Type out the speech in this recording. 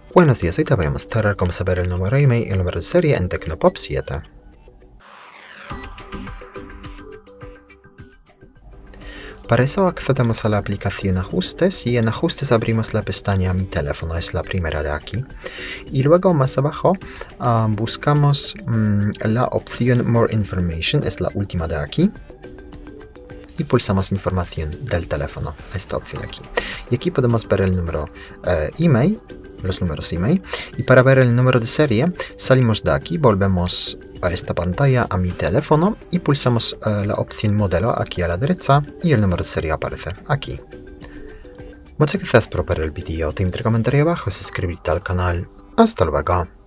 Buenos días, hoy te voy a mostrar cómo saber el número email y el número de serie en Tecnopop 7. Para eso accedemos a la aplicación Ajustes y en Ajustes abrimos la pestaña Mi teléfono, es la primera de aquí. Y luego más abajo buscamos la opción More Information, es la última de aquí. Y pulsamos información del teléfono, esta opción aquí. Y aquí podemos ver el número email, los números email. Y para ver el número de serie, salimos de aquí, volvemos a esta pantalla, a mi teléfono, y pulsamos la opción modelo aquí a la derecha, y el número de serie aparece aquí. Muchas gracias por ver el vídeo, te invito a comentar abajo y suscribirte al canal. Hasta luego.